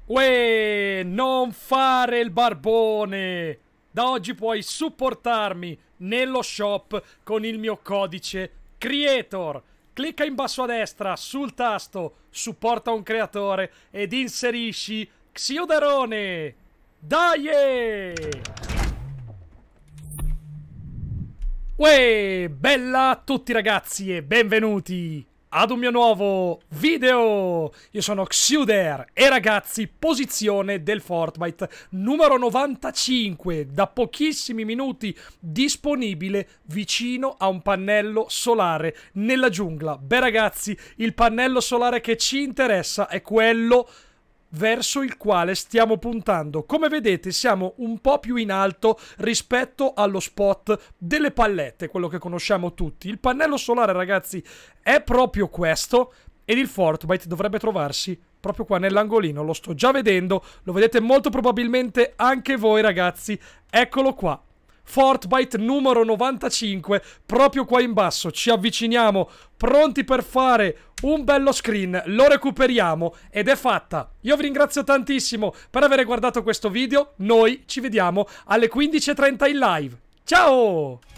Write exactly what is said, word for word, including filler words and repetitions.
Uè, non fare il barbone! Da oggi puoi supportarmi nello shop con il mio codice Creator. Clicca in basso a destra sul tasto Supporta un creatore ed inserisci Xiodarone! Dai! Uè, bella a tutti ragazzi e benvenuti ad un mio nuovo video! Io sono Xuder e ragazzi, posizione del Fortbyte numero novantacinque, da pochissimi minuti disponibile vicino a un pannello solare nella giungla. Beh ragazzi, il pannello solare che ci interessa è quello verso il quale stiamo puntando. Come vedete siamo un po' più in alto rispetto allo spot delle pallette, quello che conosciamo tutti. Il pannello solare ragazzi è proprio questo ed il Fortbyte dovrebbe trovarsi proprio qua nell'angolino. Lo sto già vedendo, lo vedete molto probabilmente anche voi ragazzi. Eccolo qua, Fortbyte numero novantacinque, proprio qua in basso. Ci avviciniamo, pronti per fare un bello screen, lo recuperiamo ed è fatta. Io vi ringrazio tantissimo per aver guardato questo video. Noi ci vediamo alle quindici e trenta in live. Ciao!